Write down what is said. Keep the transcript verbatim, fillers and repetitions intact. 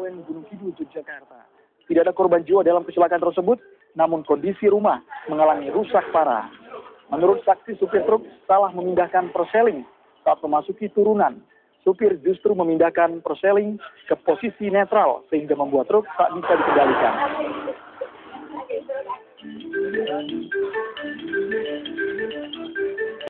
Bawen, Gunung Kidul, Yogyakarta. Tidak ada korban jiwa dalam kecelakaan tersebut, namun kondisi rumah mengalami rusak parah. Menurut saksi, supir truk salah memindahkan perseling saat memasuki turunan. Supir justru memindahkan perseling ke posisi netral sehingga membuat truk tak bisa dikendalikan.